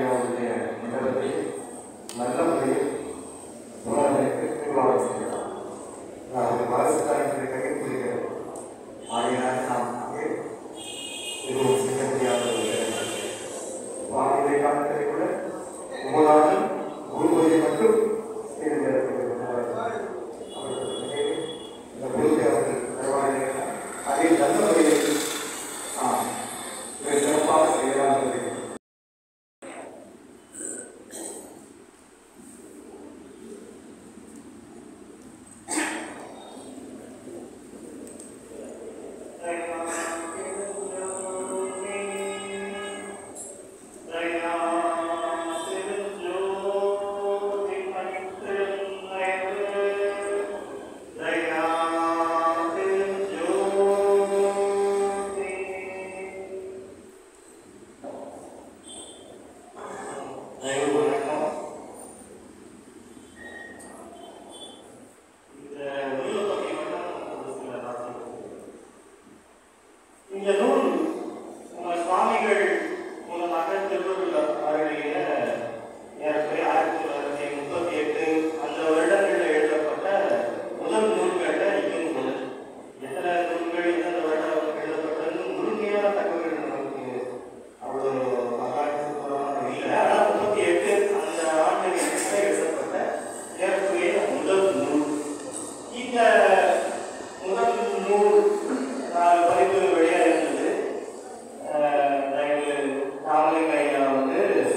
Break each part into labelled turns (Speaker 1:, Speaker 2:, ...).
Speaker 1: ராமலிங்கனுடைய மண்டலத்தை நல்ல முறையில் உணவதற்கு நிர்வாகம் செய்யலாம். அதாவது பாரசத்தாரின் கையில் குறிக்கிறது. ஆகையினால் நாம் அங்கே எதுவும் செய்ய முடியாத வானிலை காலத்தை கூட 9 குருபதியை மட்டும் இந்த குருவை அவர்கள் தருவார்கள். அதை நல்ல முறையில் சிறப்பாக செய்யலாம். இந்த நூல் சுவாமிகள் மூலமாக திருவள்ளுவர் அவர்களுடைய ஏறக்குறைய 1938 அந்த வருடங்களில் எழுதப்பட்ட முதல் நூல்களில் இதுவும் ஒன்று. எத்தனை நூல்கள் எந்தெந்த வருடம் எழுதப்பட்டது முழுமையான தகவல்கள் நமக்கு அவ்வளோ மகாபுரமான இல்லை. ஆனால் 38 அந்த ஆண்டுகளில் எழுதப்பட்ட ஏறக்குறைய முதல் நூல். இந்த முதல் நூல் 4 பதிப்பு வெளியாக இருந்தது. ராமலிங்க ஐயா வந்து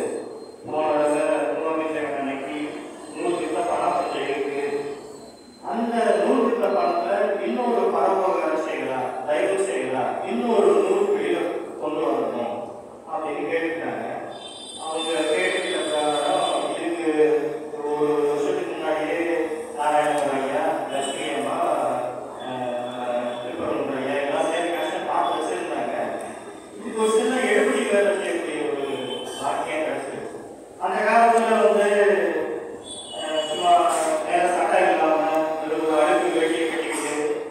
Speaker 1: அன்னைக்கு நூல் வித்த பணம் இருக்கு. அந்த நூல் வித்த பணத்தை இன்னொரு பரம்போக செய்யலாம், தயவு செய்யலாம், இன்னொரு நூல் வெளியில கொண்டு வரணும் அப்படின்னு கேட்டுட்டாங்க. அவங்க கேட்டுக்கிட்ட பிரகாரம் இதுக்கு ஒரு வருஷத்துக்கு முன்னாடியே நாராயணன் ஐயா, லட்சுமி அம்மா, ஒரு சில எழுபடி வேலை செய்யக்கூடிய ஒரு வாக்கியம் கிடைச்சது. அந்த காலத்தில் வந்து சும்மா வேற சட்டம் இல்லாமல் ஒரு அழுக்கு வெட்டியை கட்டிக்கிட்டு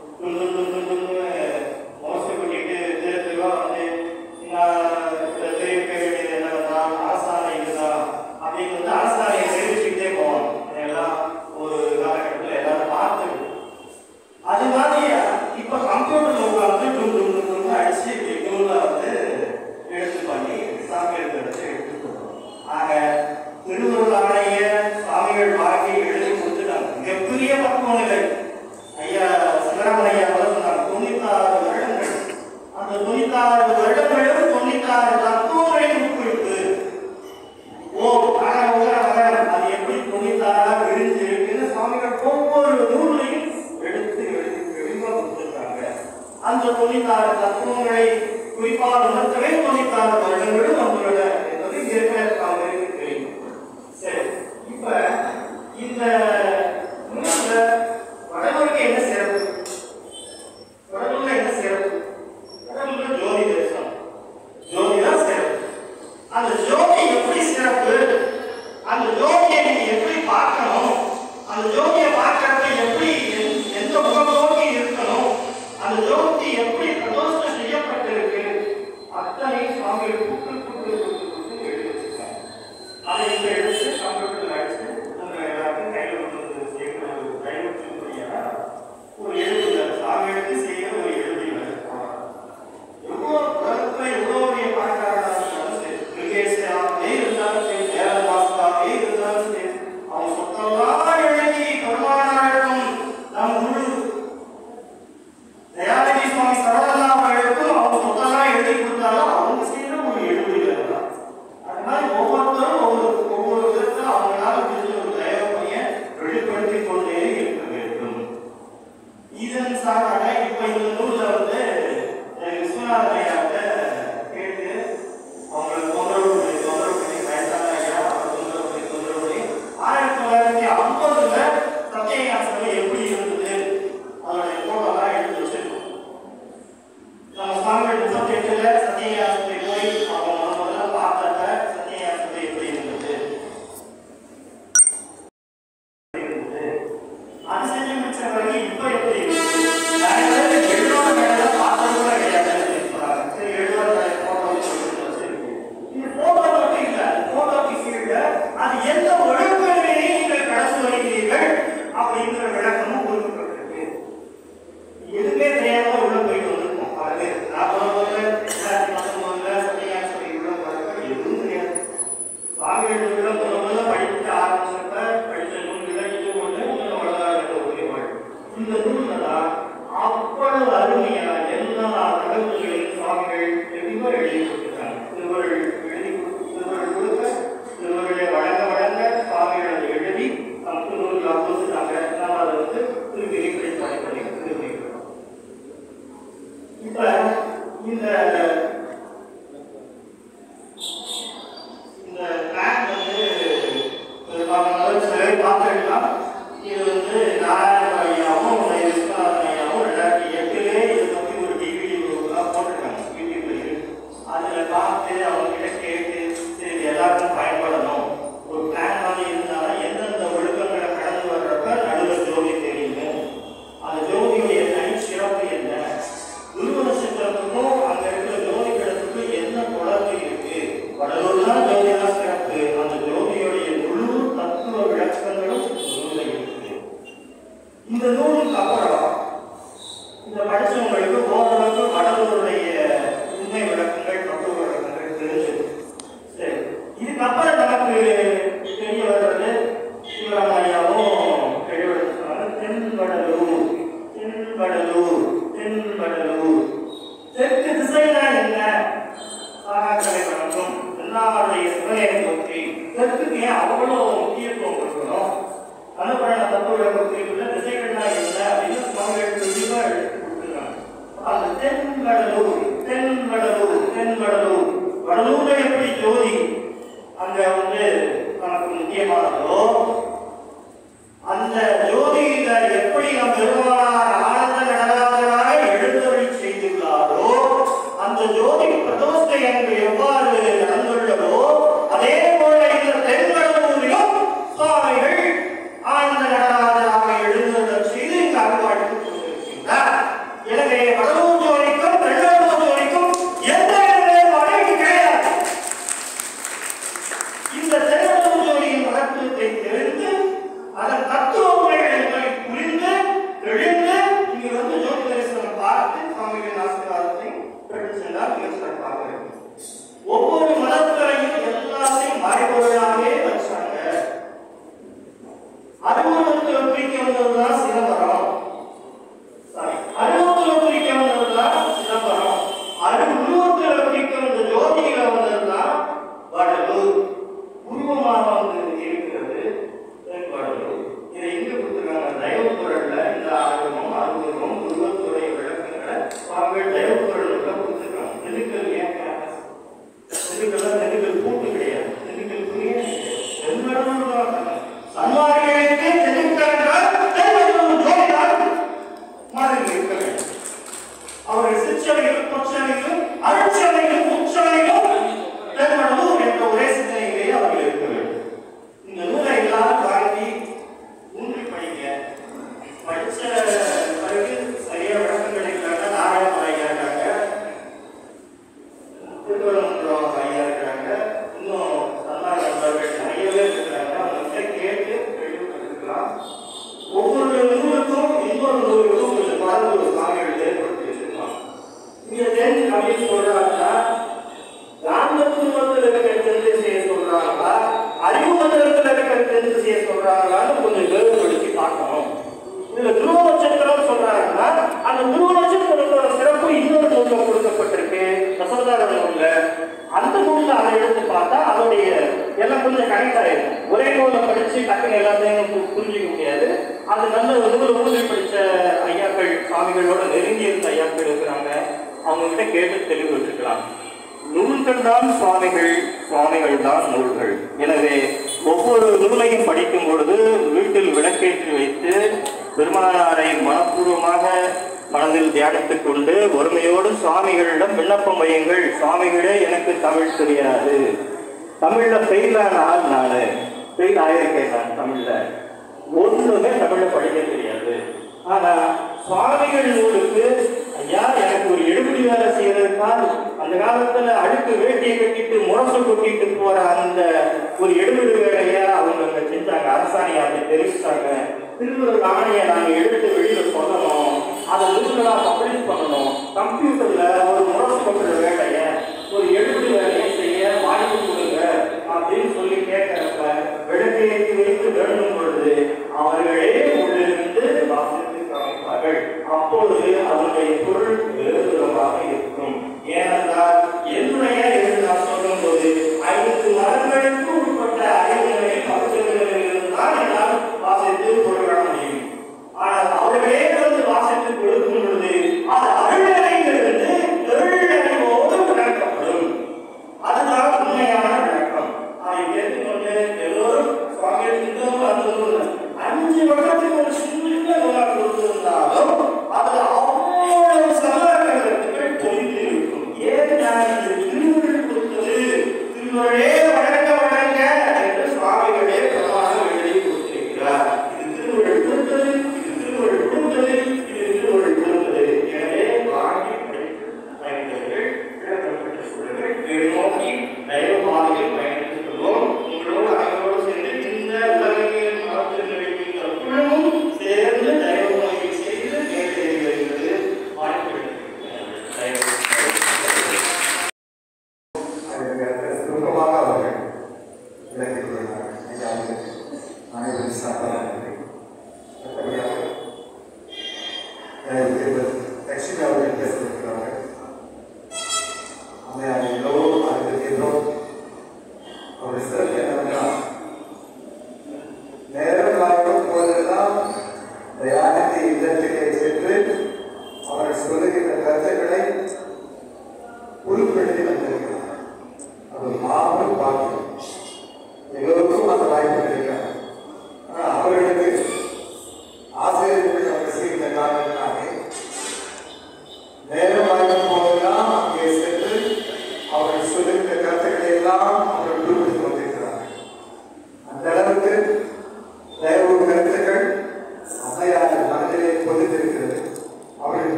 Speaker 1: மோசடி பண்ணிட்டு திருத்தவா வந்து தெரிவிக்க வேண்டியது என்னன்னா அரசாணை இதுதான் அப்படின்னு வந்து அரசாணையை தெரிவிச்சுக்கிட்டே போவாங்க. இதெல்லாம் ஒரு காலகட்டத்தில் எல்லாரும் பார்த்துருக்கு. அது மாதிரி இப்போ கம்ப்யூட்டர்ல உட்காந்து அடிச்சு நூலில் வந்து எழுத்து பண்ணி சாமி எடுத்து கொடுக்கணும். ஆக திருவள்ளுவர் ஆணைய சுவாமிகள் வாங்கி எழுதி கொடுத்துட்டாங்க. மிகப்பெரிய பக்குவ நிலை. ஐயா சிவராமன் ஐயா சொன்னாங்க 96 வருடங்கள். அந்த 96 வருடங்களும் 96 தத்துவங்களை உட்கொடுத்து அது எப்படி 96 விரிஞ்சு இருக்குன்னு சுவாமிகள் ஒவ்வொரு நூலையும் எடுத்து தெளிவாக கொடுத்துருக்காங்க. அந்த 96 தத்துவங்களை குறிப்பாக உணர்த்தவே 96 வருடங்களும் வந்துள்ளன என்பது ஏற்கனவே தெரியும். சரி, இப்ப இந்த நூல்ல நமக்கு தெரிய வர்றது சிவராமையாவும் தென்வடலூர் தென்வடலூர் தென்வடலூர். தெற்கு திசைனா என்ன? சாராக்கரை வணக்கம் எல்லாருடைய சிவனையை நோக்கி தெற்குக்கு ஏன் அவ்வளோ முக்கியத்துவம் கொடுக்கணும்? அனுபவ தத்துவ பகுதியில் திசைகள்னா என்ன அப்படின்னு சுவாமிகள் தெளிவாக எடுத்து கொடுத்துருக்காங்க. அந்த தென்வடலூர் தென்வடலூர் தென்வடலூர் வடலூர்ல எப்படி ஜோதி அங்க நமக்கு முக்கியமானதோ அந்த ஜோதியில எப்படி நம் பெருமானார் ஆனந்த நடராஜராக எழுந்தருளி செய்துள்ளாரோ அந்த ஜோதி பிரதோஷத்தை அங்கு எவ்வாறு நடந்துள்ளதோ அதே போல இந்த தென்வடலூரிலும் சுவாமிகள் ஆனந்த நடராஜராக எழுந்தருளச் செய்து இங்கு அருள்வாழ்த்து கொண்டிருக்கின்றார். எனவே வடலூர் ஜோதிக்கும் தென்வடலூர் ஜோதிக்கும் எந்த வேறுபாடும் கிடையாது. இந்த தென்வடலூர் ஜோதியின் மகத்துவத்தை தெரிந்து அதன் தத்துவ முறைகளை புரிந்து தெளிந்து இங்கு ஜோதி தரிசனம் பார்த்து சுவாமிகளின் ஆசீர்வாதத்தை பெற்று சென்றால் மிக சிறப்பாக இருக்கும். ஒவ்வொரு மதத்திலையும் எல்லாத்தையும் மறைபொருளாகவே வச்சாங்க. அறிவுறுத்தல் பிரிக்க வந்ததுதான் சிதம்பரம். அறிவுறுத்தல் பிரிக்க வந்ததுதான் சிதம்பரம். அறிவுறுத்தல் பிரிக்க வந்த ஜோதியில வந்ததுதான் வடலூர். உருவமாக இருக்கிறது வடலூர். இதை எங்க கொடுத்துருக்காங்க? தயவுத்துறையில இந்த ஆர்வமும் அறுபதும் உருவத்துறை விளக்கங்களை அவர்கள் தயவுத்துறையில கொடுத்துருக்காங்க. திண்டுக்கல் ஏன் திண்டுக்கல் திண்டுக்கல் கூட்டு கிடையாது, திண்டுக்கல் புரிய சன்மாரிகளுக்கு திண்டுக்கல் ஜோதிதான் மாதிரி இருக்க வேண்டும். அவர்கள் சிற்றவைகளும் பொற்றவைகளும் அருட்சவைகளும் உச்சவைகளும் தென்வடலூர் என்ற ஒரே சிந்தனையிலேயே அவர்கள் இருக்க வேண்டும். இந்த நூலை எல்லாரும் வாங்கி ஊன்றி படிங்க. படிச்ச பிறகு சரியா விளக்கம் கிடைக்கிறாங்க. நாராயண ஐயா இருக்காங்க, திருவள்ளுவர் ஐயா இருக்கிறாங்க, இன்னும் சன்னார்கள் நிறையவே இருக்கிறாங்க. அவங்கள்ட்ட கேட்டு எழுதிக்கலாம். ஒவ்வொரு நூலுக்கும் இன்னொரு நூலுக்கும் கொஞ்சம் பாரம்பரிய சாமிகள் ஏற்படுத்தி வச்சிருக்கலாம். இங்க தென் அப்படின்னு சொல்றாங்கன்னா காந்தத்துவத்தில் இருக்கிறது செய்ய சொல்றாங்களா, அறிவு மந்திரத்தில் இருக்கிறது செய்ய சொல்றாங்களான்னு கொஞ்சம் வேறுபடுத்தி பார்க்கணும். இதுல துருவ நட்சத்திரம் சொல்றாங்கன்னா அந்த துருவ நட்சத்திரத்தோட சிறப்பு இன்னொரு நூல்ல கொடுக்கப்பட்டிருக்கு, தசவதார நூல்ல. அந்த நூல்ல அதை எடுத்து பார்த்தா அதோடைய எல்லாம் கொஞ்சம் கனெக்ட் ஆயிடும். ஒரே நூலை படிச்சு டக்குன்னு எல்லாத்தையும் புரிஞ்சிக்க முடியாது. அது நல்ல நூல் ஊழி படிச்ச ஐயாக்கள் சுவாமிகளோட நெருங்கி இருந்த ஐயாக்கள் இருக்கிறாங்க. அவங்க கிட்ட கேட்டு தெளிவு வச்சுக்கலாம். நூல்கள் தான் சுவாமிகள், சுவாமிகள் தான் நூல்கள். எனவே ஒவ்வொரு நூலையும் படிக்கும் பொழுது வீட்டில் விளக்கேற்றி வைத்து பெருமானாரை மனப்பூர்வமாக மனதில் தியானித்துக் கொண்டு ஒருமையோடு சுவாமிகளிடம் விண்ணப்பம் வையுங்கள். சுவாமிகளே, எனக்கு தமிழ் தெரியாது, தமிழ்ல ஃபெயிலான ஆள் நானு, ஃபெயில் ஆயிருக்கேன் நான் தமிழ்ல, ஒன்றுமே தமிழ்ல படிக்க தெரியாது. ஆனா சுவாமிகள் நூலுக்கு ஐயா எனக்கு ஒரு எடுபடி வேலை செய்யறதுக்காக அந்த காலத்துல அடுக்கு வேட்டியை கட்டிட்டு முரசு கொட்டிட்டு போற அந்த ஒரு எடுபடி வேலையை அவங்க செஞ்சாங்க. அரசாணையை அப்படி தெரிவிச்சாங்க. திருவள்ளுவர் ஆணையை நாங்க எடுத்து வெளியில சொல்லணும், அதை நூல்களா பப்ளிஷ் பண்ணணும். கம்ப்யூட்டர்ல ஒரு முரசு கொட்டுற வேலையை, ஒரு எடுபடி வேலையை செய்ய வாய்ப்பு கொடுங்க அப்படின்னு சொல்லி கேட்கறப்ப விளக்கேற்றி வைத்து வேண்டும் பொழுது அவர்களே உள்ளிருந்து வாசித்து காமிப்பார்கள். அப்பொழுது அதனுடைய பொருள் வேறுதலமாக இருக்கும். ஏனென்றால் என்னுடைய நான் சொல்லும் போது 5 மரங்களுக்கு உட்பட்ட அறிவுகளில் 10 இருந்தால் என்னால் வாசித்து பொருள் காண முடியும். ஆனால் அவர்களே வாசித்து கொடுக்கும் பொழுது அது அருளறிவிலிருந்து தொழிலறிவோடு விளக்கப்படும். அதுதான் உண்மையான விளக்கம். அதை கேட்டுக்கொண்டு எல்லோரும் சுவாமிகள் 5 வருடத்துக்கு ஒரு சின்ன கொடுத்திருந்தாலும் அது அவ்வளவு சமாதானங்கள் பொறிந்து இருக்கும். ஏன் நான் திருவுருள் கொடுத்தது, திருவுருளே வழங்க வழங்க என்று சுவாமிகளே பிரமாணம் எழுதி கொடுத்திருக்கிறார். இது திருவுருள் கொடுத்தது, இது திருவுருள் கொடுத்தது, இது திருவுருள் கொடுத்தது. எனவே வாங்கி பயணித்தவர்கள் விளக்கம் பெற்ற சூழல்கள் நோக்கி தயவு பாதையில் பயணித்துக் கொள்வோம். உங்களோடு அனைவரோடு சேர்ந்து இந்த உலகில் மரத்தில் நிலைக்கின்ற குழுவும்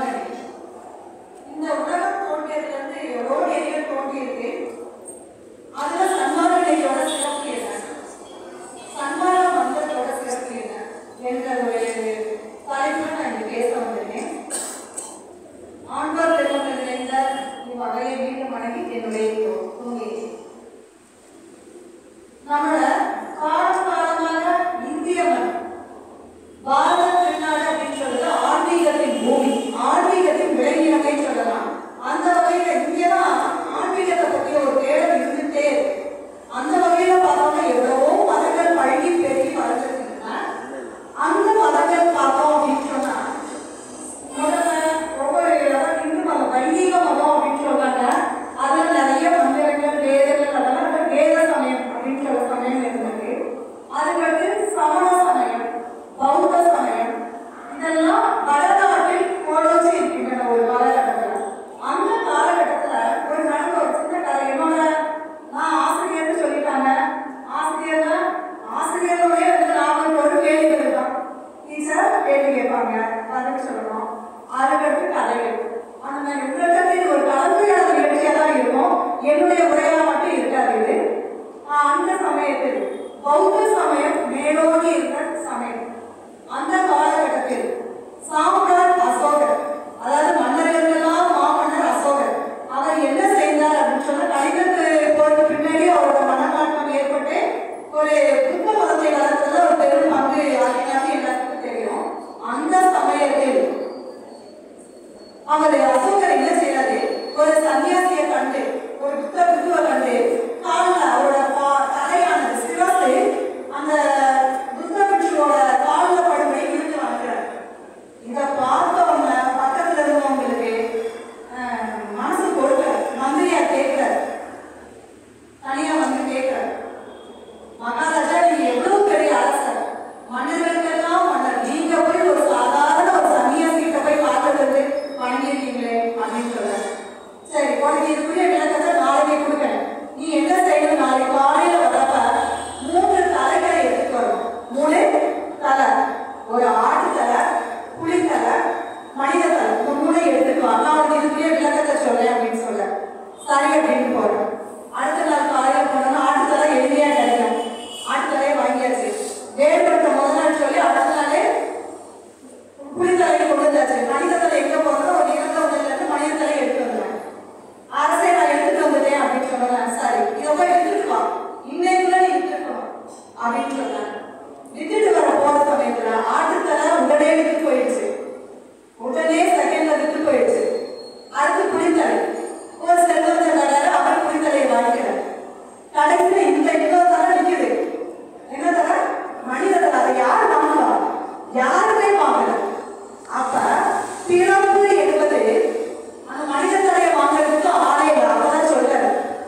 Speaker 2: உலகம். இந்த உலகம் தோன்றியதிலிருந்து எவ்வளோ நெறிகள் தோன்றியிருக்கு. அதுல சன்மார்க்கத்தோட சிறப்பு என்ன, சன்மார்க்க மந்திரத்தோட சிறப்பு என்ன என்ற ஒரு தலைப்புல நான் இங்க பேச வந்திருக்கேன். ஆண்பார் பெருமக்கள் நிறைந்த இவ்வகையை மீண்டும் வணங்கி என்னுடைய தூங்கி நம்மளோட காலகாலமாக இந்திய மண் பாரத திருநாடு அப்படின்னு சொல்றது ஆன்மீகத்தின் பூமி, ஆன்மீகத்தின் விளைநிலமை சொல்லலாம். அந்த வகையில இங்கதான் ஆன்மீகத்தை பற்றிய ஒரு தேடல் இருந்துட்டே இருக்கு. அந்த வகையில பார்த்தோம்னா எவ்வளவோ மதங்கள் பழகி பெருகி வளர்ந்துருக்குன்னா அந்த மதங்கள் பார்த்தோம் அப்படின்னு சொன்னா முதல்ல ரொம்ப இந்து மதம் வைதிக மதம் அப்படின்னு சொல்றாங்க. அதுல நிறைய மந்திரங்கள் வேதங்கள் அதெல்லாம் வேத சமயம் அப்படின்னு சொல்ற சமயம் இருந்தது. அதுக்கடுத்து சமண சமயம், பௌத்த சமயம், இதெல்லாம் வடநாட்டில் கோலோச்சி இருக்கின்றன ஒரு காலகட்டத்தில். அந்த காலகட்டத்துல ஒரு நடந்த ஒரு சின்ன கதை. என்னோட நான் ஆசிரியர்னு சொல்லிட்டாங்க. ஆசிரியர்களுடைய நாங்கள் ஒரு கேள்விகள் தான். டீச்சர் கேள்வி கேட்பாங்க, பதில் சொல்லணும். அதுக்கடுத்து கதைகள். அந்த மாதிரி உலகத்தில் ஒரு கலந்துரையாடல் நிகழ்ச்சியாக தான் இருக்கும். என்னுடைய உரையா மட்டும் இருக்காது இது. அந்த சமயத்தில் பௌத்த சமயம் மேலோடி இருந்த சமயம். அந்த காலகட்டத்தில் சாம்ராட் அசோகர், அதாவது மன்னர்களுக்கெல்லாம் மாமன்னர் அசோகர், அவர் என்ன செய்தார் அப்படின்னு சொன்னா கணிதத்து போறதுக்கு பின்னாடி அவரோட மனமாற்றம் ஏற்பட்டு ஒரு புத்த மதத்தை வளர்த்ததுல ஒரு பெரும் பங்கு ஆகினாங்க, எல்லாத்துக்கும் தெரியும். அந்த சமயத்தில் அவர் அசோகர் என்ன செய்யறாரு, ஒரு சன்னியாசியை கண்டு, ஒரு புத்துவை கண்டு காலில் அவரோட தலையானது சிறப்பு அந்த புத்த பிட்சுவோட காலில் படும்படி இழுத்து வாங்குறாரு. இதை பார்த்தவங்க பக்கத்துல இருந்தவங்களுக்கு மனசு கொடுக்க மந்திரியா கேட்கிறார், தனியா வந்து கேட்கிறார், மகாராஜா நீங்க எவ்வளவு பெரிய அரசர், மன்னர்களுக்கெல்லாம் மன்னர், நீங்க போய் ஒரு சாதாரண ஒரு சன்னியாசிகிட்ட போய் பார்க்கறது வணங்கியிருக்கீங்களே அப்படின்னு சொல்ற. சரி, உனக்கு இதுக்குரிய விளக்கத்தை நாளைக்கு கொடுக்கணும். நீ என்ன செய்யணும், நாளை காலையில வரப்ப 3 தலைகளை எடுத்துட்டு வரணும். 3 தலை, ஒரு ஆட்டு தலை, புலி தலை, மனித தலை, இந்த 3 எடுத்துட்டு வா, நான் உனக்கு இதுக்குரிய விளக்கத்தை சொல்றேன் அப்படின்னு சொல்ல. சரி அப்படின்னு போறேன். அடுத்த நாள் காலையில போனோம்னா ஆட்டு தலை எளிமையா கிடைக்கும். ஆட்டு தலையை வாங்கியாச்சு. வேறுபட்ட முதல் நாள் சொல்லி அடுத்த நாளே புலித்தலையை கொண்டு வந்தாச்சு. மனித தலை எங்க போறதோ ஒரு இறந்த உடனே மனித தலையை எடுத்து வந்தேன். அரசை நான் எடுத்துட்டு வந்துட்டேன் அப்படின்னு சொன்னேன். சரி, இதை போய் எடுத்துட்டு வா, இன்னைக்குள்ள நீ எடுத்துக்கணும் அப்படின்னு சொன்னேன். விட்டுட்டு வர போற சமயத்துல ஆட்டுத்தலை உடனே விட்டு போயிடுச்சு. உடனே செகண்ட்ல விட்டு போயிடுச்சு. அடுத்து புலித்தலை, ஒரு செல்வந்த கடை அவர் புலித்தலையை வாங்கிக்கிறார். கடைசியில இந்த இன்னொரு தலை நிக்குது. என்ன தலை? மனித தலை. அதை யார் வாங்கல? யாருமே வாங்கல. அப்ப பிறப்பு என்பது அந்த மனித தலையை வாங்குறதுக்கு ஆளே இல்லை. அப்பதான் சொல்றாரு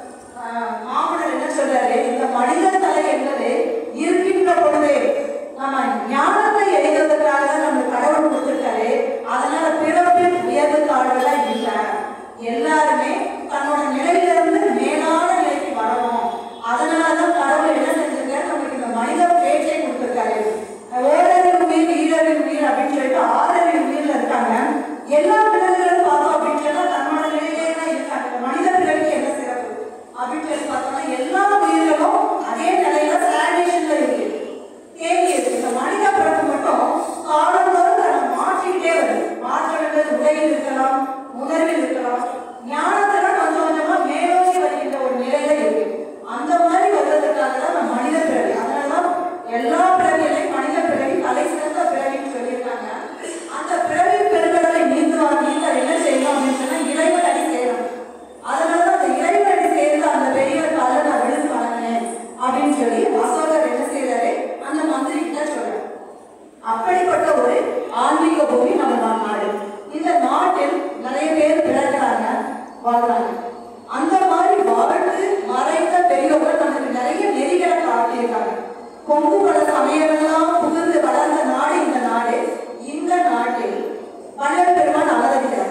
Speaker 2: மாமன்னர், என்ன சொல்றாரு, இந்த மனித தலை என்பது இருக்கின்ற பொழுது நம்ம ஞானத்தை எழுதுறதுக்காக தான் நம்ம கடவுள் கொடுத்துருக்காரு. அதனால பிறப்பின் உயர்வு தாழ்வுலாம் இல்லை. எல்லாருமே தன்னோட நிலையிலிருந்து மேலான நிலைக்கு வரணும். அதனாலதான் கடவுள் என்ன செஞ்சிருக்காரு, நமக்கு இந்த மனித பேச்சை கொடுத்துருக்காரு. ஓரறிவு உயிர், ஈரறிவு உயிர் அப்படின்னு சொல்லிட்டு 6 அறிவு உயிர்ல இருக்காங்க. எல்லா பிறகுகளும் பார்த்தோம் அப்படின்னு சொன்னா தன்னோட நிலையிலே தான் இருக்காங்க. மனித பிறகு என்ன சிறப்பு அப்படின்னு சொல்லி பார்த்தோம்னா எல்லா உயிர்களும் அதே நிலையில சானிடேஷன்ல இருக்கு, தேங்கி இருக்கு. இந்த மனித பிறப்பு மட்டும் காலந்தோறும் தன்னை மாற்றிக்கிட்டே வருது. மாற்றங்கள் உடையில் இருக்கலாம், உணர்வில் இருக்கலாம், ஞானத்துல கொஞ்சம் கொஞ்சமா மேலோங்கி வருகின்ற ஒரு நிலையில இருக்கு. அந்த மாதிரி வருவதற்காக தான் நம்ம மனித பிறவி. அதனாலதான் எல்லா பிறவிகளையும் மனித பிறவி தலை சிறந்த பிறவின்னு சொல்லியிருக்காங்க. அந்த பிறவி பெருங்கடலை நீந்தால் என்ன செய்யணும் அப்படின்னு சொன்னா இறைவன் அடி செய்யணும். அதனாலதான் அந்த இறைவன் அடி செய்யறது அந்த பெரியவர் கால நான் விழுந்து வணங்கினேன் அப்படின்னு சொல்லி அசோகர் என்ன செய்யறாரு, அந்த மந்திரி கிட்ட சொல்றாரு. அப்படிப்பட்ட ஒரு ஆன்மீக பூமி நம்ம நாடு. இந்த நாட்டில் நிறைய பேர் பிறக்கிறாங்க, வாழ்றாங்க. அந்த மாதிரி வாழ்ந்து மறைந்த பெரியவர்கள் நமக்கு நிறைய நெறிகளை காட்டியிருக்காங்க. கொங்கு பல சமயங்கள்லாம் புகுந்து வளர்ந்த நாடு இந்த நாடு. இந்த நாட்டில் வள்ளல் பெருமான் அவதரிக்கிறார்.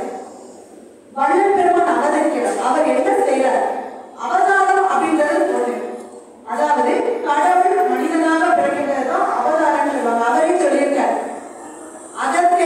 Speaker 2: வள்ளல் பெருமான் அவதரிக்கிறார். அவர் என்ன செய்யறார், அவதாரம் அப்படின்றது ஒண்ணு. அதாவது கடவுள் மனிதனாக பிறக்கின்றது தான் அவதாரம் சொல்லுவாங்க. அவரே சொல்லியிருக்கார். அதற்கு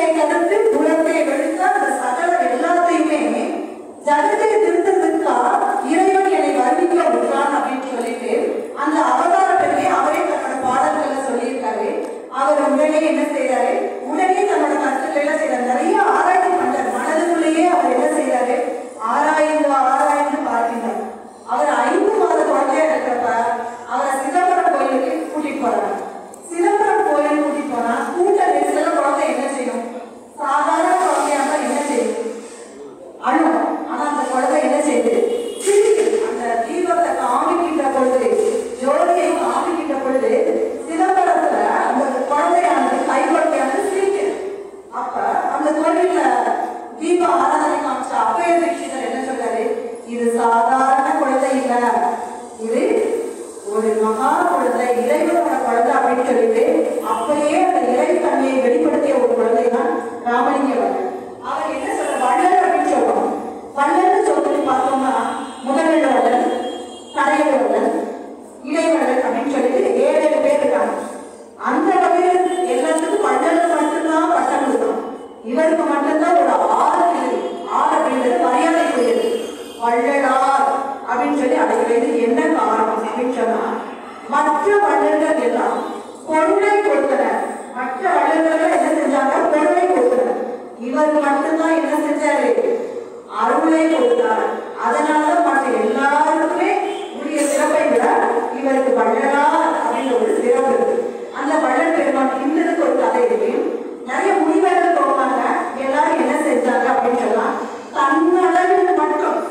Speaker 2: கோவில்ல தீப ஆராதனை காமிச்ச அப்பைய தீட்சிதர் என்ன சொல்றாரு? இது சாதாரண குழந்தை இல்ல, இது ஒரு மகா குழந்தை, இறைவனோட குழந்தை அப்படின்னு சொல்லிட்டு அப்பயே அந்த இறை தன்மையை வெளிப்படுத்திய ஒரு குழந்தை தான் ராமலிங்க வள்ளல். அவர் என்ன சொல்ற வள்ளல் அப்படின்னு சொல்றோம். வள்ளல்னு சொல்லி பார்த்தோம்னா முதல் வள்ளல், கடையல் வள்ளல், இடைவள்ளல் அப்படின்னு சொல்லிட்டு 7 பேர் இருக்காங்க. அந்த வகையில் எல்லாத்துக்கும் வள்ளல் மட்டும்தான் பட்டம் கொடுக்கணும். இவருக்கு மட்டும்தான் ஒரு 6 அப்படின்றது மரியாதைக்குரியது. வள்ளலார் அப்படின்னு சொல்லி அழைக்கிறது என்ன காரணம் அப்படின்னு சொன்னா, மற்ற வள்ளல்கள் எல்லாம் பொருளை கொடுத்தனர். மற்ற வள்ளல்கள் என்ன செஞ்சாங்க? பொருளை கொடுத்தனர். இவருக்கு மட்டும்தான் என்ன செஞ்சாரு? அருளை கொடுத்தார். அதனாலதான் மற்ற எல்லாருக்குமே உரிய சிறப்பை விட இவருக்கு வள்ளலார் அப்படின்ற ஒரு சிறப்பு இருக்கு. அந்த வள்ளல் பெருமான் இந்ததுக்கு ஒரு கதை இருக்கு. நிறைய முனிவர்கள் போவாங்க. எல்லாரும் என்ன செஞ்சாங்க அப்படின்னு சொன்னா, தன்னளவில் மட்டும்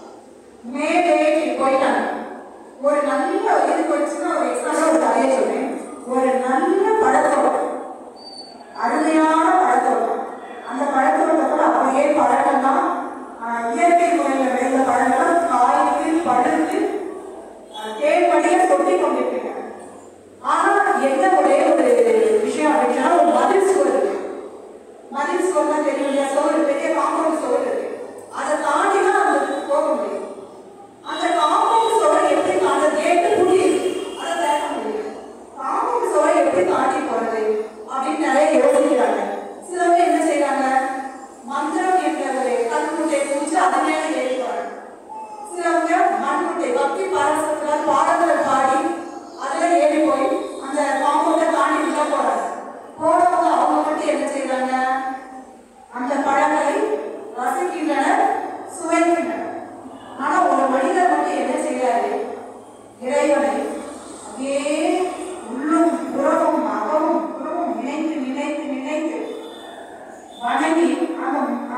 Speaker 2: மேலே போயிட்டாங்க. ஒரு நல்ல இதுக்கு வச்சுன்னா ஒரு எக்ஸாம்பிள் ஒரு கதையை சொல்றேன். ஒரு நல்ல பழத்தோட்டம், அருமையான பழத்தோட்டம். அந்த பழத்தோட்டத்துல அப்படியே பழங்கள்லாம் இயற்கை முறையில் விளைந்த பழங்கள்லாம் காய்க்கு பழுத்து தேன்படியா சொட்டி கொண்டிருக்கீங்க. ஆனா என்ன ஒரே ஒரு விஷயம் அப்படின்னா, ஒரு மதில் சுவர் இருக்கு. மதில் சுவர் தான் தெரியும் இல்லையா? சுவர், பெரிய காம்பவுண்ட் சுவர் இருக்கு. அதை தாண்டி தான் அந்த போக முடியும். அந்த காம்பவுண்ட் சுவரை எப்படி தாண்ட? கேட்டு புள்ளி அதை தேட முடியும். காம்பவுண்ட் சுவரை எப்படி தாண்டி போறது அப்படின்னு நிறைய யோசிக்கிறாங்க. சிலவங்க என்ன செய்யறாங்க? மந்திரம் என்ற ஒரு கல்முட்டையை குடிச்சு அது மேல ஏறி போறாங்க. சிலவங்க மண்முட்டை பக்தி பாரசத்தில் பாடல்களை பாடி அதுல ஏறி போய் அந்த காம்பவுண்டை தாண்டி போறாங்க. போறவங்க அவங்க மட்டும் என்ன செய்யறாங்க? அந்த பழங்களை ரசிக்கின்றனர், சுவைக்கின்றனர். ஆனா ஒரு மனிதர் மட்டும் என்ன செய்யறாரு? இறைவனை அப்படியே உள்ளும் புறமும் அகமும் புறமும் நினைத்து நினைத்து நினைத்து வணங்கி அந்த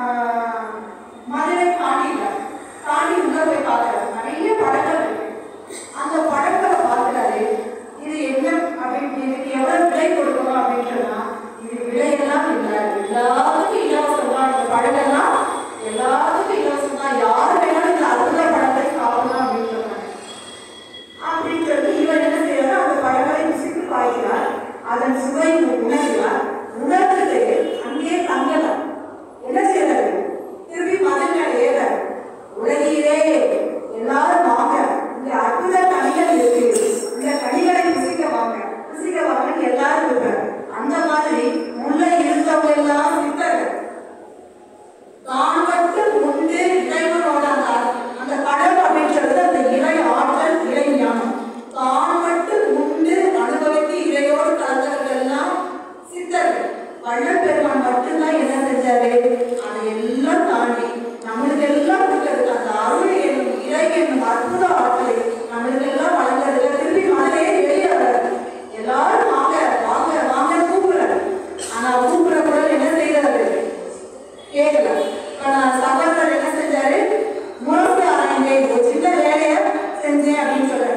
Speaker 2: மதுரை தாண்டி உள்ள போய் பார்க்கிறாரு. நிறைய பழங்கள் இருக்கு. அந்த பழங்களை பார்க்கிறாரு. இது என்ன அப்படின்னு, இதுக்கு எவ்வளவு விலை கொடுக்கணும் அப்படின்னு சொன்னா, இது விலையெல்லாம் இல்லை, எல்லாத்துக்கும் இலவசம் தான். இந்த பழங்கள்லாம் எல்லாத்துக்கும் இலவசம் தான். யார் வேணாலும் இந்த அற்புத பழங்களை சாப்பிடலாம் அப்படின்னு சொன்னாங்க. அப்படின்னு சொல்லி இவர் என்ன செய்யறாரு? அந்த பழங்களை ருசித்து பார்க்கிறார். அதன் சுவை உணர்கிறார். உணர்ந்துட்டு அங்கேயே தங்கலாம். என்ன செய்யறாரு? திருப்பி மதில் மேல ஏறாரு. உலகிலே எல்லாரும் வாங்க, இந்த அற்புத கனிகள் இருக்கு, இந்த கனிகளை ருசிக்க வாங்க, ருசிக்க வாங்கன்னு எல்லாரும் இருப்பாரு. அந்த மாதிரி முல்லை இருந்தவங்க எல்லாம் சித்தர்கள் தான் மட்டும் உண்டு இறைவனோட அந்த கடல் அப்படின்னு சொல்றது அந்த இறை ஆற்றல், இறை ஞானம். தான் மட்டும் உண்டு அனுபவித்து இறையோடு கலந்தவர்கள் எல்லாம் சித்தர்கள். வள்ளல் பெருமான் மட்டும்தான் என்ன செஞ்சாரு? அதை எல்லாம் தாண்டி நம்மளுக்கு எல்லாம் கொடுக்கறதுக்கு அந்த அருள் என்னும் இறை என்னும் அற்புத ஆற்றலை நம்மளுக்கு எல்லாம் வளர்ந்ததுல திருப்பி மலையே வெளியாகிறாரு. எல்லாரும் வாங்க வாங்க வாங்க கூப்பிடுறாரு. ஆனா கூப்பிடுற குரல் என்ன செய்யறாரு? கேட்கல. சகோதரர் என்ன செஞ்சாரு? முரசு ஆராய்ந்தே ஒரு சின்ன வேலையை செஞ்சேன் அப்படின்னு சொல்றாரு.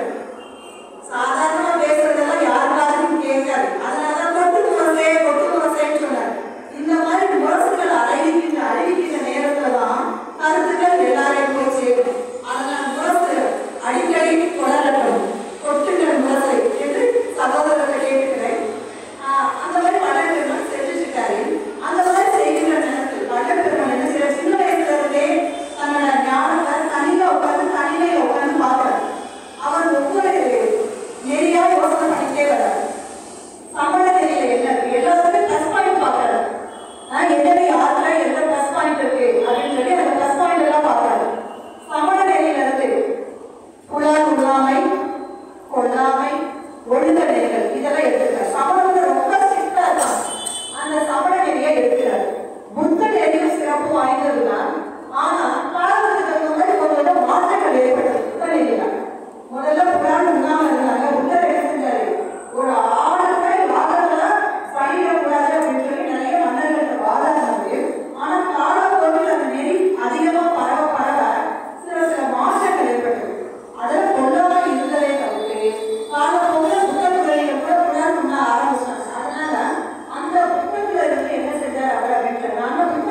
Speaker 2: சாதாரணமா பேசுறதெல்லாம் யாருக்காரும் கேட்காது. அதனாலதான் கொட்டு முரசேன்னு சொன்னாரு. இந்த மாதிரி முரசுகள் அறிவிக்கின்ற நேரத்துலதான் கருத்துக்கள் எல்லாரையும் போய் சேரும். அதனால முரசு அடிக்கடி தொடரட்டும், கொட்டுங்கள் முரசை என்று சகோதரர்களை கேட்டுக்கிறேன். அந்த மாதிரி வள்ளல் பெருமான் செஞ்சுட்டு இருக்காரு. அந்த மாதிரி செய்கின்ற நேரத்தில் வள்ளல் பெருமான் என்ன செய்யற? சின்ன வயசுல இருந்தே தன்னோட ஞானத்தை தனியில உட்கார்ந்து பார்க்கிறார். அவர் ஒவ்வொரு நெறியா யோசனை பண்ணிட்டே வர்றாரு. சமண நெறியில என்ன இருக்கு? எல்லாருமே பிளஸ் பாயிண்ட் பார்க்கறாரு. என்னென்ன யாருல எந்த பிளஸ் பாயிண்ட் இருக்கு அப்படின்னு சொல்லி அந்த பிளஸ் பாயிண்ட் எல்லாம் பார்க்கறாரு. சமண நெறியில இருந்து புலால் உண்ணாமை, கொல்லாமை, ஒழுங்க நெறிகள் இதெல்லாம் எடுத்துக்கிறார். சமணம் ரொம்ப ஸ்ட்ரிக்டா இருக்காங்க. அந்த சமண நெறியை எடுக்கிறார். புத்த நெறியும் சிறப்பு வாய்ந்ததுதான். ஆனா காலத்துக்கு தகுந்த கொஞ்சம் மாற்றங்கள் ஏற்பட்டது புத்த நெறியில. முதல்ல புலால் உண்ணாம இருந்தாங்க. புத்தர் என்ன செஞ்சாரு? ஒரு 6 பேர் வாதங்களை பண்ணிடக்கூடாது அப்படின்னு சொல்லி நிறைய மன்னர்களுக்கு வாதம் வந்து, ஆனா காலப்போக்கில் அந்த நெறி அதிகமா பரவ சில மாற்றங்கள் ஏற்பட்டது. அதில் கொல்லாம இருந்ததே தவிர்த்து காலப்போக்கில் புத்தகங்களில் கூட புலால் உண்ண ஆரம்பிச்சாங்க. அதனால அந்த புத்தகத்துல இருந்து என்ன செஞ்சார் அவர் அப்படின்னு சொன்னா, அந்த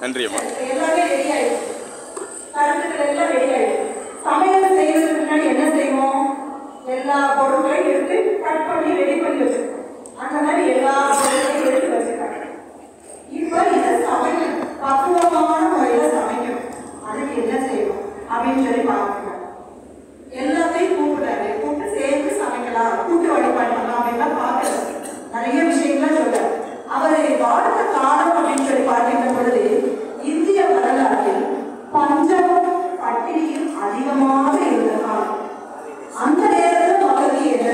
Speaker 3: நன்றி அம்மா.
Speaker 2: எல்லாமே ரெடி ஆயிடுச்சு, கருத்துக்கள் எல்லாம் ரெடி ஆயிடுச்சு. சமையல் செய்யறதுக்கு முன்னாடி என்ன செய்வோம்? எல்லா பொருட்களையும் எடுத்து கட் பண்ணி ரெடி பண்ணி வச்சிருக்கோம். அந்த மாதிரி எல்லா பொருட்களையும் எடுத்து வச்சிருக்காங்க. இப்போ இதை சமைக்கணும், பக்குவமான முறையில சமைக்கணும். அதுக்கு என்ன செய்யணும் அப்படின்னு சொல்லி பார்க்கணும். எல்லாத்தையும் கூப்பிட்டாரு, கூப்பிட்டு சேர்ந்து சமைக்கலாம், கூட்டு வழிபாடு பண்ணலாம் அப்படின்லாம் பார்க்கணும். நிறைய விஷயங்கள்லாம் சொல்றாரு. அவர் வாழ்ந்த காலம் அப்படின்னு சொல்லி பார்க்கின்ற பொழுது இந்திய வரலாற்றில் பஞ்சமும் பட்டினியும் அதிகமாக இருந்த காலம். அந்த நேரத்தில் மக்களுக்கு என்ன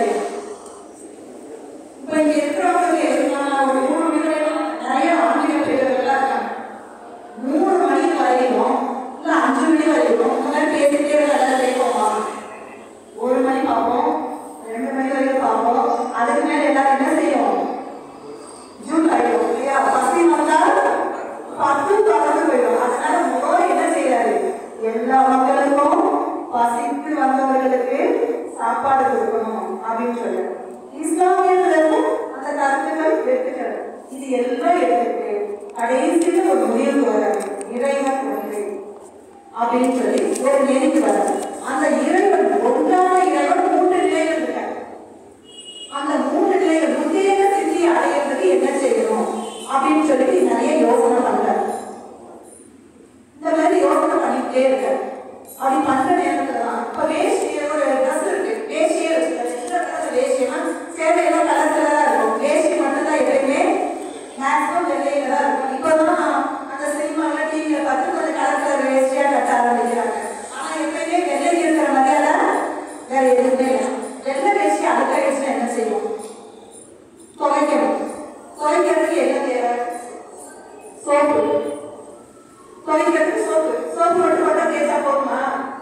Speaker 2: இப்ப இங்க இருக்கிறவங்களுக்கு ஒரு 3 மணி வரைக்கும் நிறைய ஆன்மீக பேர்கள்லாம் இருக்காங்க. 3 மணி வரைக்கும் இல்ல 5 மணி வரைக்கும் இந்த மாதிரி பேசிட்டே எல்லாரும் பேசுவோமா? 1 மணி பார்ப்போம், 2 மணி வரைக்கும் பார்ப்போம். அதுக்கு மேல எல்லாரும் என்ன செய்யும்? ஜூன் ஆயிடும் இல்லையா? பசி வந்தா 10 தொடர்ந்து போயிடும். அதனால முதல் என்ன செய்யறாரு? எல்லா மக்களுக்கும் பசித்து வந்தவர்களுக்கு சாப்பாடு கொடுக்கணும் அப்படின்னு சொல்றாரு. இஸ்லாமியர்களுக்கும் அந்த கருத்துக்கள் எடுத்துக்கிறார். இது எல்லாம் எடுத்துட்டு கடைசியில் ஒரு முடிவுக்கு வராது. இறைவன் ஒன்று அப்படின்னு சொல்லி ஒரு நிலைக்கு வராது. அந்த இறைவன் ஒன்றான இறைவன் 3 நிலைகள் இருக்காங்க. அந்த 3 நிலைகள் உத்தேக சித்தி அடையிறதுக்கு என்ன செய்யணும் அப்படின்னு சொல்லிட்டு நிறைய யோசனை பண்றாரு. இந்த மாதிரி யோசனை பண்ணிக்கிட்டே இருக்காரு. அப்படி பண்ற நேரத்துல தான் இப்ப வேஷ்டிய ஒரு ட்ரெஸ் இருக்கு, வேஷ்டியே இருக்கு. வேஷ்டினா சேலையெல்லாம் கலர் கலரா இருக்கும். வேஷ்டி மட்டும் தான் எப்பயுமே மேக்ஸிமம் வெள்ளையில தான் இருக்கும். இப்பதான் அந்த சினிமால டிவியில பார்த்து கொஞ்சம் கலர் கலர் வேஷ்டியா கட்ட ஆரம்பிக்கிறாங்க. ஆனா எப்பயுமே வெள்ளை இருக்கிற மாதிரியால வேற எதுவுமே இல்லை. வெள்ளை வேஷ்டி அழுக்காயிடுச்சுன்னா என்ன செய்யும்? துவைக்கணும். துவைக்கிறதுக்கு என்ன தேவை? சோப்பு. துவைக்கிறதுக்கு சோப்பு. சோப்பு மட்டும் மட்டும் தேய்ச்சா போதுமா?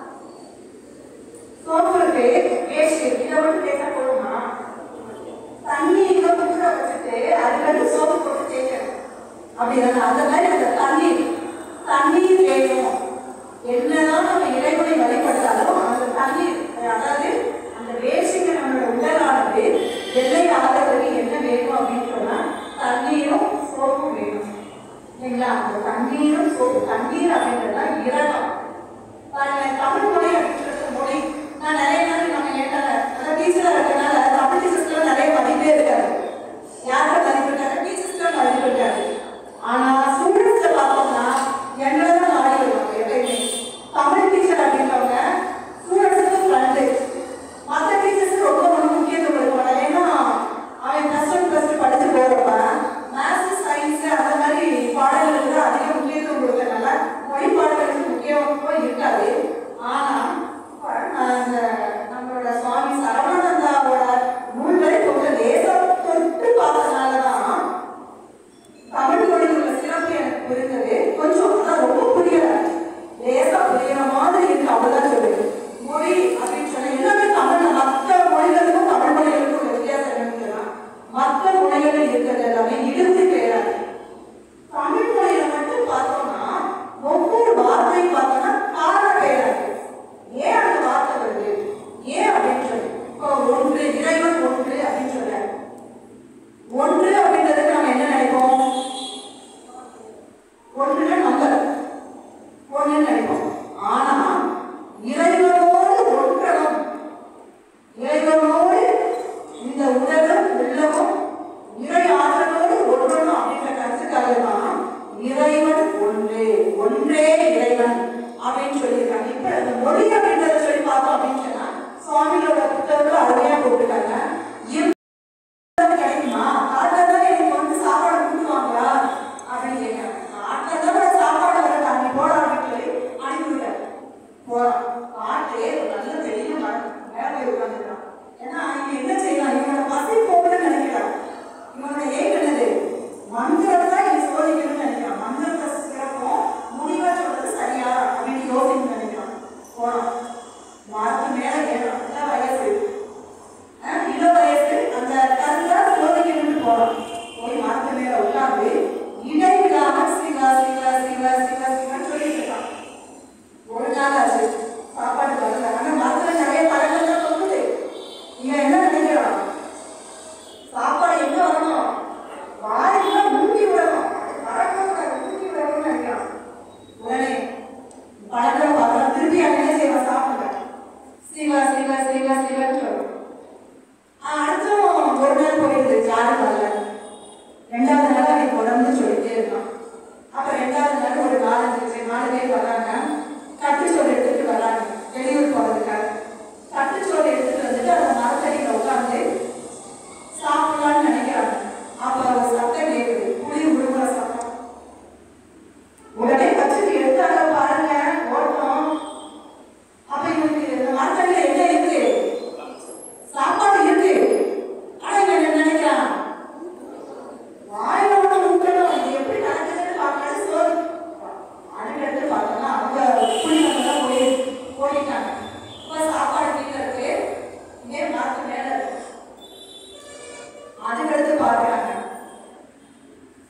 Speaker 2: சோப்பு இருக்கு, வேஷ்டி இதை மட்டும் தேய்ச்சா போதுமா? தண்ணி இங்க ஊற வச்சுட்டு அதுக்கு வந்து சோப்பு போட்டு தேய்க்கணும். அப்படின்னா அந்த மாதிரி அந்த தண்ணீர் வேணும். என்னதான் நம்ம இறைவனை வழிபட்டாலும் அந்த தண்ணீர், அதாவது அந்த வேஷ்டிக்கு நம்மளோட உடலானது வெள்ளை ஆகிறதுக்கு என்ன வேணும் அப்படின்னு சொன்னா தண்ணீரும் சோப்பும் வேணும் இல்லைங்களா? அந்த தண்ணீரும் சோப்பு. தண்ணீர் அப்படின்றதுதான் இரகம். தமிழ் மொழி அப்படின்றது மொழி. நான் நிறைய நாள் நம்ம கேட்டாங்க, அதாவது டீச்சரா இருக்கனால தமிழ் டீச்சர்ஸ்லாம் நிறைய மதிப்பே இருக்காரு. யார்கிட்ட மதிப்பு இருக்காரு? டீச்சர்ஸ்லாம் மதிப்பு இருக்காரு. ஆனா ஸ்டூடெண்ட்ஸ்ல பார்த்தோம்னா எங்களை தான் நாடி வருவாங்க எப்பயுமே. தமிழ் டீச்சர் அப்படின்றவங்க ஸ்டூடெண்ட்ஸுக்கு ஃப்ரெண்டு. மற்ற டீச்சர்ஸுக்கு ரொம்ப முக்கியத்துவம் கொடுப்பாங்க. ஏன்னா அவன் +1 படிச்சு போறப்ப மேத்ஸ் சயின்ஸ் அந்த மாதிரி பாடல்களுக்கு அதிக முக்கியத்துவம் கொடுக்கறதுனால மொழி பாடல்களுக்கு முக்கியத்துவம் இருக்காது. ஆனா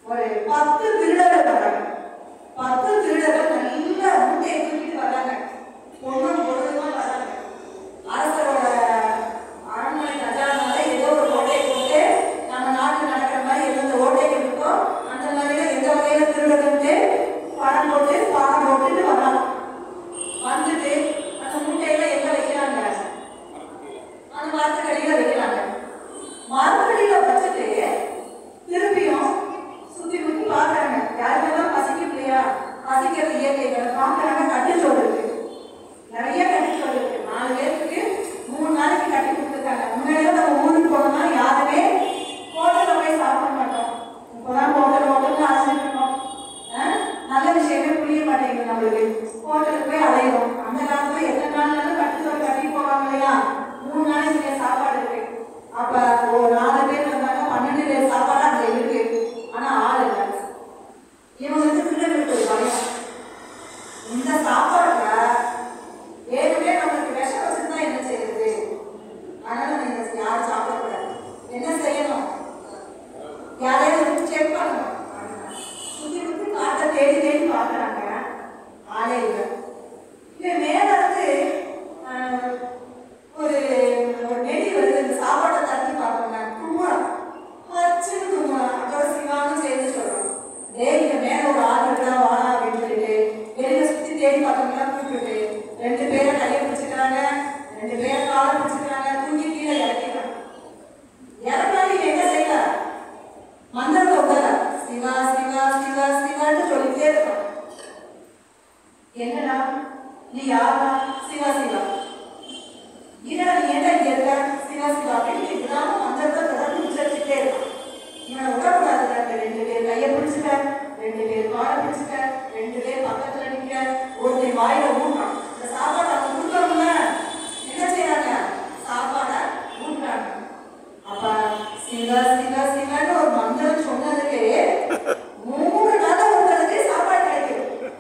Speaker 2: ஒரு 10 திருடர்கள் வராங்க. 10 திருடர்கள் நல்ல மூட்டையை தூக்கிட்டு வராங்க. பொண்ணும் பொருளுமா வராங்க. அரசரோட அரண்மனை கஜானால ஏதோ ஒரு ஓட்டை போட்டு நம்ம நாட்டில் நடக்கிற மாதிரி எந்த ஓட்டைகள் இருக்கோ அந்த மாதிரிலாம் எந்த வகையில திருடர்களுக்கு பணம் போட்டுட்டு வராங்க. வந்துட்டு அந்த மூட்டையெல்லாம் எங்க வைக்கிறாங்க? அந்த மரத்துக்கடியில வைக்கிறாங்க. மரத்தடியில வச்சுட்டு திருப்பியும் சுத்தி முத்தி பாக்குறாங்க. யாருக்கெல்லாம் பசிக்கும் இல்லையா? பசிக்கிறது இயற்கைகளை பாக்குறாங்க. கட்டுச்சோறு இருக்கு, நிறைய கட்டுச்சோறு இருக்கு. 4 பேருக்கு 3 நாளைக்கு கட்டி கொடுத்துருக்காங்க. முன்னாடியெல்லாம் நம்ம ஊருக்கு போனோம்னா யாருமே ஹோட்டல்ல போய் சாப்பிட மாட்டோம். இப்போதான் ஹோட்டல் அழைச்சிட்டு இருக்கோம். நல்ல விஷயமே புரிய மாட்டேங்குது நம்மளுக்கு. ஹோட்டலுக்கு போய் அலையிறோம். அந்த காலத்துல எத்தனை நாள்னாலும் கட்டுச்சோறு கட்டி போவாங்க இல்லையா? 3 நாளைக்கு சாப்பாடு இருக்கு. அப்ப ஒரு 4 பேர் வந்தாங்க, 12 பேர் சாப்பாடு அங்க இருக்கு. ஆனா ஆள் இல்லை. இவங்களுக்கு திருடர்களுக்கு ஒரு பயம். இந்த சாப்பாடுல ஏற்கனவே நம்மளுக்கு விஷம் வச்சுருந்தா என்ன செய்யறது? அதனால நம்ம யாரும் சாப்பிடக்கூடாது. என்ன செய்யணும்? யாரையும் செக் பண்ணணும். சுத்தி சுத்தி காட்டை தேடி தேடி பார்க்குறாங்க. ஆளே இல்லை. இவன் மேல இருந்து ஒரு நெடி வருது. இந்த சாப்பாட்டை தட்டி பார்க்கணுங்க. தும்முறா, பச்சுன்னு தும்முறா. அப்புறம் சிவான்னு சேர்ந்து சொல்றோம், டேய் இங்க மேல ஒரு ஆள் இருக்கா வாடா அப்படின்னு சொல்லிட்டு வெளியில சுத்தி தேடி பார்த்தவங்களாம் கூப்பிட்டு 2 பேரை கையை பிடிச்சிக்கிறாங்க, 2 பேரை காலை பிடிச்சிக்கிறாங்க, தூக்கி கீழே இறக்கிறாங்க. இறக்காம என்ன செய்யல? மந்திரத்தை உடல சிவா சிவா சிவா சிவான்னு சொல்லிட்டே இருக்கான். என்னடா நீ யாரா? சிவா சிவா. இதா நீ என்ன இங்க இருக்க? சிவா சிவா அப்படின்னு இப்படிதான் மந்திரத்தை தொடர்ந்து உச்சரிச்சுட்டே இருக்கான். இவனை உடக்கூடாது. 2 பேர் கையை பிடிச்சிட்ட, 2 பேர் காலை பிடிச்சிட்ட, 2 பேர் பக்கத்துல நிற்க, ஒருத்தர் வாயில ஊட்டுறான். இந்த சாப்பாடை அவங்க கொடுக்கணும்ல, என்ன செய்யறாங்க? சாப்பாடை ஊட்டுறாங்க. அப்ப சிவா சிவா சிவான்னு ஒரு மந்திரம் சொன்னதுக்கு 3 நாள் ஒருத்தருக்கு சாப்பாடு கிடைக்குது.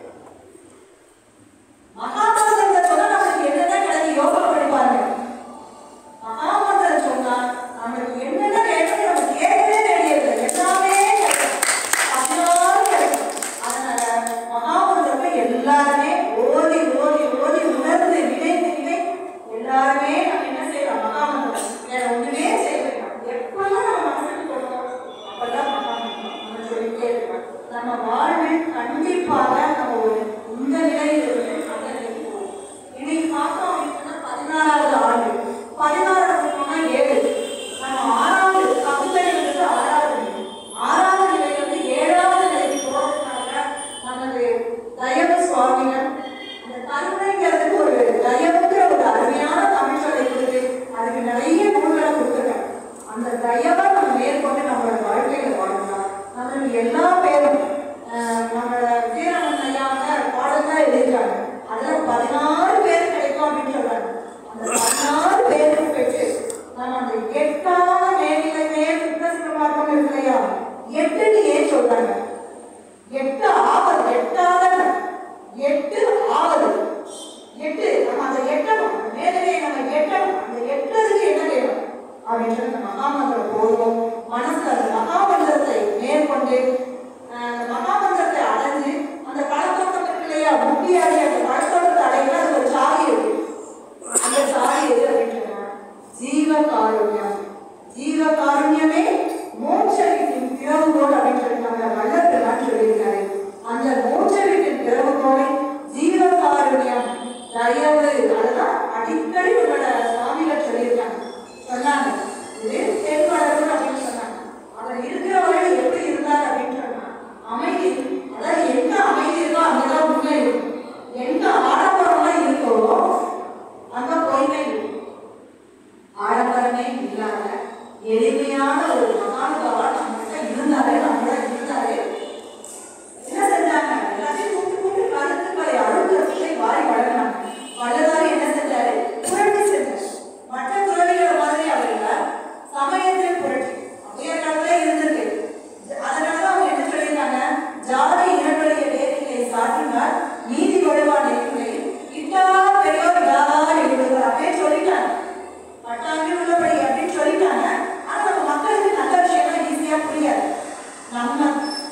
Speaker 2: மகாமந்திரத்தை சொன்னா நம்மளுக்கு என்னென்ன கிடைக்கும் யோசனை பண்ணி பாருங்க. மகாமந்திரம் சொன்னா நம்மளுக்கு என்னென்ன கிடைக்கும் நம்ம கேட்கவே தெரியாது. எல்லாமே கிடைக்கும், அதனாலும் கிடைக்கும். அதனால மகாமந்திரத்தை எல்லாருமே ஓதி ஓதி ஓதி உணர்ந்து நினைத்து எல்லாருமே நம்ம என்ன செய்யலாம்? மகாமந்திரம் வேற ஒண்ணுமே செய்ய வேண்டாம். எப்பெல்லாம் நம்ம மனசுக்கு போடுறோம் அப்பெல்லாம் மகாமந்திரம் நம்ம சொல்லிட்டே இருக்கோம். நம்ம வாழ்வில் கண்டிப்பாக நம்ம ஒரு இந்த நிலையில் இருந்து அந்த நிலைக்கு போவோம். இன்னைக்கு பார்த்தோம் அப்படின்னா 16வது ஆண்டு, 16வது 7, நம்ம 6வது பகுதியிலிருந்து 6வது நிலை, 6வது நிலையிலிருந்து 7வது நிலைக்கு போறதுனால நமது தயவு சுவாமிகள் அந்த கருணைங்கிறதுக்கு ஒரு தயவுங்கிற ஒரு அருமையான தமிழ் சொல்லை கொடுத்து அதுக்கு நிறைய நூல்களை கொடுத்துருக்காங்க. அந்த தயவை நம்ம மேற்கொண்டு நம்மளோட வாழ்க்கையில வாழ்ந்தா நம்மளுக்கு எல்லா பேரும் நம்மளோட வீராமன் ஐயா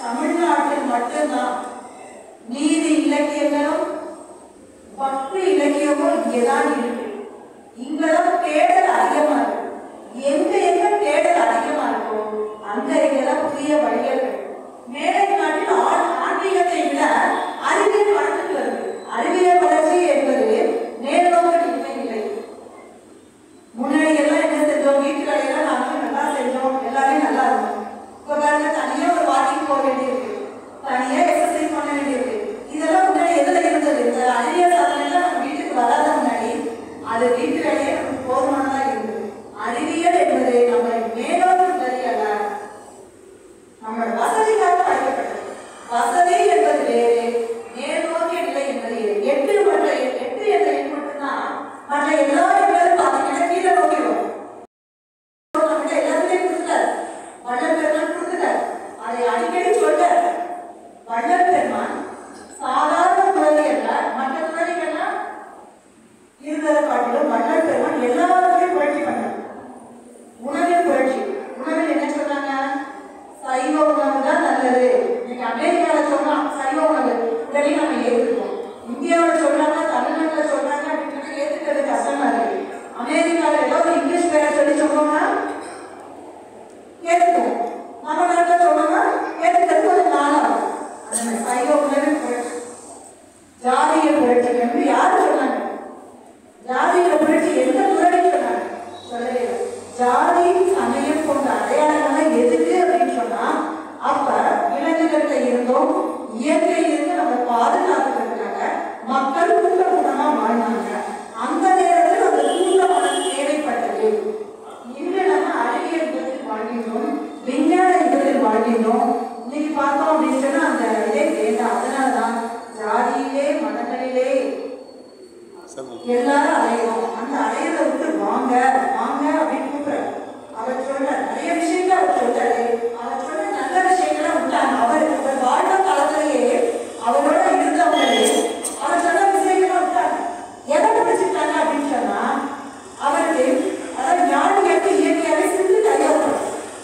Speaker 2: தமிழ்நாட்டில் மட்டும்தான் நீதி இலக்கியங்களும் பக்தி இலக்கியமும் இங்கேதான் இருக்கு. இங்கெல்லாம் தேடல் அதிகமா இருக்கு. எங்க தேடல் அதிகமா இருக்கோ அங்கெல்லாம் புதிய வழிகள். மேலை நாட்டில் ஆன்மீகத்தை விட அறிவியல் வளர்ந்துட்டு வருது. அறிவியல் வளர்ச்சி என்பது நேர்நோக்கு இல்லை. முன்னாடி எல்லாம் என்ன செஞ்சோம், வீட்டு வேலையெல்லாம் நாங்களும் நல்லா செஞ்சோம், எல்லாமே நல்லா இருக்கும். இப்போ பாருங்க, தனியா ஒரு வாக்கிங் போக வேண்டியிருக்கு, தனியா எக்ஸசைஸ் பண்ண வேண்டியிருக்கு. இதெல்லாம் முன்னாடி எதுல இருந்தது? இந்த அறிவியல் சாதனைலாம் நம்ம வீட்டுக்கு வராத முன்னாடி அது வீட்டு வேலையே நமக்கு போதுமானதா இருந்தது. அறிவியல் என்பது நம்ம மேலோட்டு வரி அல்ல, நம்மளோட வசதிக்காக படைக்கப்பட்டது. வசதி என்பது வேறு, நேர்நோக்கிய நிலை என்பது எட்டு என்ற எண் மட்டும்தான். மற்ற எல்லா எண்களும் பார்த்தீங்கன்னா கீழே நோக்கி வரும். எல்லாத்துலேயும் கொடுத்துட்டார், வள்ளல் பெருமான் கொடுத்துட்டார். அதை அடிக்கடி சொல்றார். வள்ளல் பெருமான் சாதாரண துறவி அல்ல, மற்ற துறவிகள்லாம் இருந்ததை காட்டிலும் வள்ளல் பெருமான் எல்லாருமே புரட்சி பண்ணார். உணவில் புரட்சி. உணவில் என்ன சொன்னாங்க? சைவ உணவு தான் நல்லது. இன்னைக்கு அமெரிக்காவில் சொன்னா சைவ உணவு உடனே நம்ம ஏற்றுக்குவோம். இந்தியாவில் சொல்றாங்க, தமிழ்நாட்டில் சொல்றாங்க அப்படின்னு ஏற்றுக்கிறது கஷ்டமா இருக்கு. அமெரிக்காவில் ஏதோ ஒரு இங்கிலீஷ் பேரை சொல்லி சொன்னோம்னா ஏற்றுக்குவோம். நம்ம நாட்டில் சொன்னோம்னா ஏற்றுக்கிறது ஒரு நாளாகும். அந்த சைவ உணவில் புரட்சி, ஜாதிய புரட்சி என்று யாரு சொன்னாங்க? ஜாதிய புரட்சி எந்த துறவி சொன்னாங்க? சொல்லவே இல்லை. ஜாதி சமயம் போன்ற அடையாளங்கள்லாம் எதுக்கு அப்படின்னு சொன்னா, அப்ப விலங்குகள்கிட்ட இருந்தோம் இயற்கையிலிருந்து நம்ம பாதுகாக்கிறதுக்காக மக்கள் கூட்டமா வாழ்ந்தாங்க. அந்த நேரத்தில் அந்த கூட்டமான தேவைப்பட்டது. இன்று நம்ம அறிவியல் யுகத்தில் வாழ்கின்றோம், விஞ்ஞான யுகத்தில் வாழ்கின்றோம். இன்னைக்கு பார்த்தோம் அப்படின்னு சொன்னா அந்த இதே வேண்டாம். அதனாலதான் ஜாதியிலே மதங்களிலே எல்லாரும் அலையிறோம். அந்த அலையிறத விட்டு வாங்க வாங்க அப்படின்னு கூப்பிடுறாரு. அவர் சொல்ற நிறைய விஷயங்கள் அவர் சொல்றாரு. அவர் சொல்ற நல்ல விஷயங்களை விட்டாங்க. அவர் வாழ்ந்த காலத்திலேயே அவரோட இருந்தவங்களே அவர் சொன்ன விஷயங்களை விட்டாங்க. எதை பிடிச்சிட்டாங்க அப்படின்னு சொன்னா, அவருக்கு அதாவது ஞானிகளுக்கு இயற்கையாவே சிந்து கையாளணும்,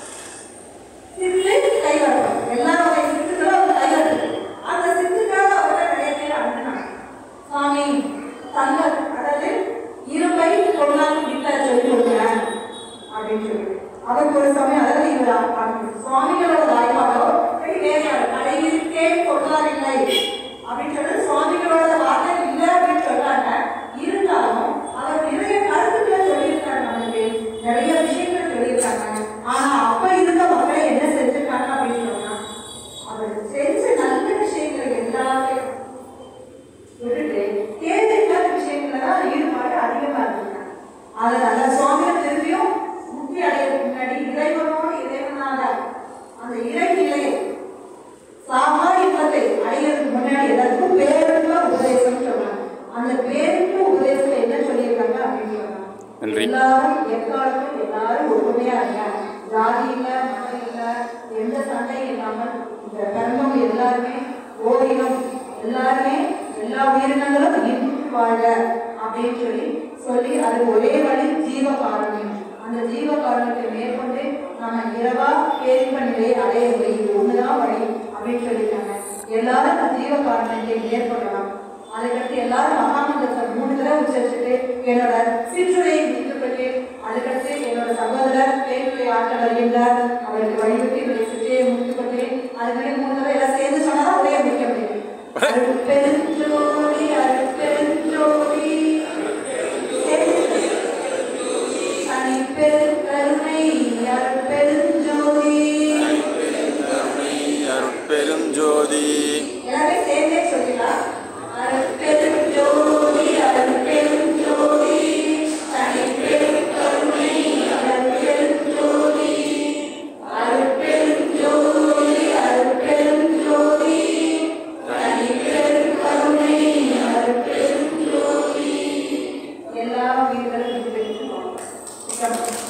Speaker 2: சிந்து கையாளணும். எல்லா வகை சிந்துகளும் அவர் கையாளணும். அந்த சிந்துக்காக அவரை நிறைய பேர் அனுப்பினாங்க. சாமி தங்கள் அதாவது இரும்பை கொண்டாந்து வீட்டை சொல்லி கொடுக்குறேன் அப்படின்னு சொல்லி அவருக்கு ஒரு சமயம், அதாவது இவர் சுவாமிகளோட வாய்ப்பாக கடையிலே கொண்டாரில்லை அப்படின்னு சொல்லி சுவாமிகளோட வார்த்தை இல்லை அப்படின்னு சொல்றாங்க. இருந்தாலும் அவர் நிறைய கருத்துக்களை சொல்லியிருக்காங்க, நமக்கு நிறைய விஷயங்கள் சொல்லியிருக்காங்க. ஆனா அப்ப இருந்த மக்களை என்ன செஞ்சிருக்காங்க அப்படின்னு சொன்னா, அவர் செஞ்ச நல்ல விஷயங்கள் எல்லாமே விட்டுட்டு தேவையில்லாத விஷயங்கள்தான் ஈடுபாடு அதிகமா இருக்காங்க. அதனால சுவாமிகள் திரும்பியும் முக்தி அடையிறதுக்கு முன்னாடி இறைவனோடு இறைவனாக அந்த இறை நிலையை சாமா இன்பத்தை அடைகிறதுக்கு முன்னாடி எல்லாத்துக்கும் பேருக்க உபதேசம் சொன்னாங்க. அந்த பேருக்க உபதேசத்தை என்ன சொல்லியிருக்காங்க அப்படின்னு சொன்னாங்க, எல்லாரும் எக்காலத்தும் எல்லாரும் ஒற்றுமையா இருக்காங்க. ஜாதி இல்லை, மதம் இல்லை, எந்த சண்டையும் இல்லாமல் இந்த கர்மம் எல்லாருமே ஓரினம், எல்லாருமே எல்லா உயிரினங்களும் இன்புற்று வாழ அப்படின்னு சொல்லி அது ஒரே வழி ஜீவ காரணம். அந்த ஜீவ காரணத்தை மேற்கொண்டு நம்ம இரவா பேரின்ப நிலையை அடைய முடியும், ஒண்ணுதான் வழி அப்படின்னு சொல்லிட்டாங்க. எல்லாரும் அந்த ஜீவ காரணத்தை மேற்கொள்ளலாம். அதுக்கடுத்து எல்லாரும் மகாமந்திரத்தை 3 தடவை உச்சரிச்சுட்டு என்னோட சிற்றுரையை முடித்துக்கொண்டு அதுக்கடுத்து என்னோட சகோதரர் பேருரை ஆற்ற வருகின்றார், அவருக்கு வழிபட்டு என்னுடைய சிற்றையை முடித்துக்கொண்டு அதுக்கடி 3 தடவை எல்லாம் சேர்ந்து சொன்னாதான் உரையை முடிக்க முடியும். அருட்பெருஞ்சோதி அருட்பெருஞ்சோதி தனிப்பெருங்கருணை அருட்பெருஞ்சோதி அருட்பெருஞ்சோதி. எல்லாமே சேர்ந்தே சொல்லிடலாம். அருட்பெருஞ்சோதி அருட்பெருஞ்சோதி தனிப்பெருங்கருணை அருட்பெருஞ்சோதி அருட்பெருஞ்சோதி அருட்பெருஞ்சோதி தனிப்பெருங்கருணை அருட்பெருஞ்சோதி. எல்லா உயிர்களும்